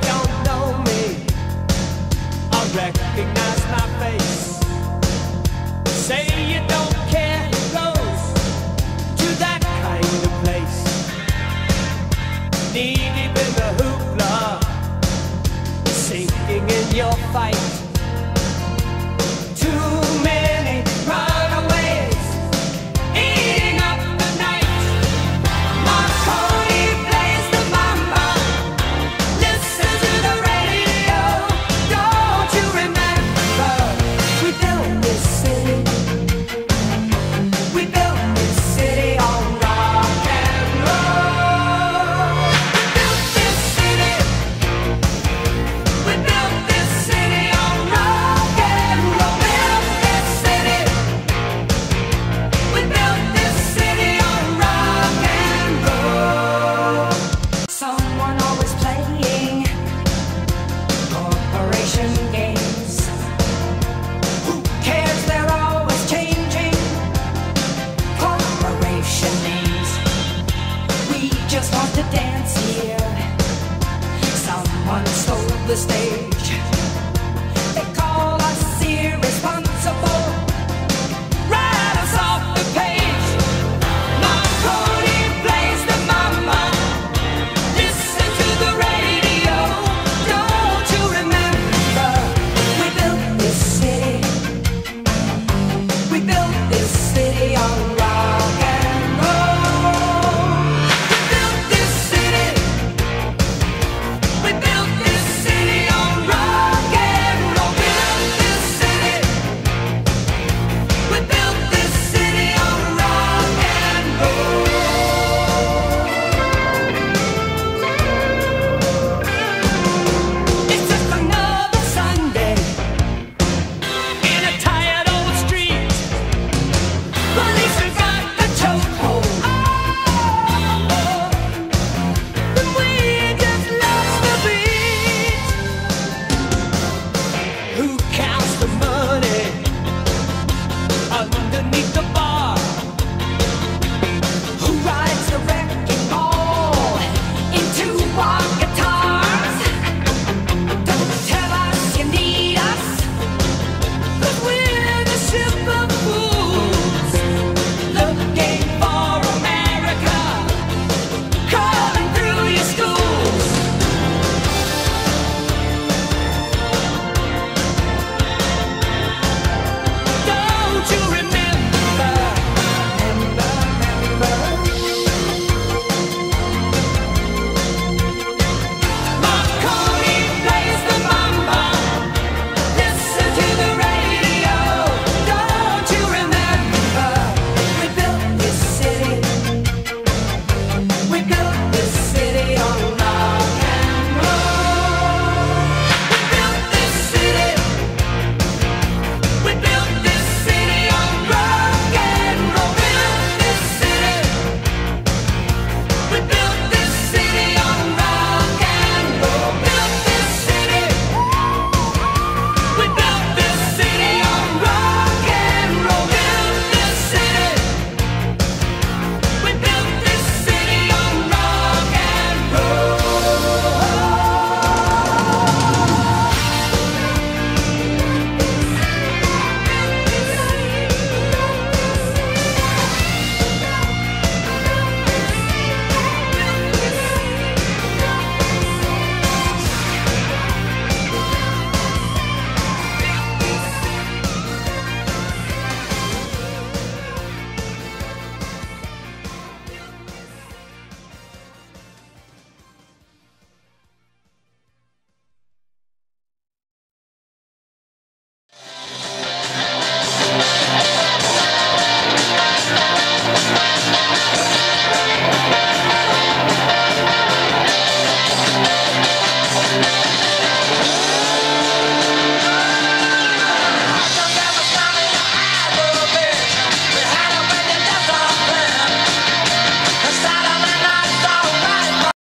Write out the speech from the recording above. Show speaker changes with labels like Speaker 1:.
Speaker 1: don't know me, I recognize my face. Say you don't care who goes to that kind of place. Knee deep in the hoopla, sinking in your fight. Too many runaways eating up the night. Marconi plays the mamba, listen to the radio. Don't you remember, we built this city, we built this city on rock and roll. We built this city on rock and roll. Built this city, we built this city on rock and roll. Someone always playing corporation games. Who cares? They're always changing corporation names. We just want to dance here. Someone stole the stage.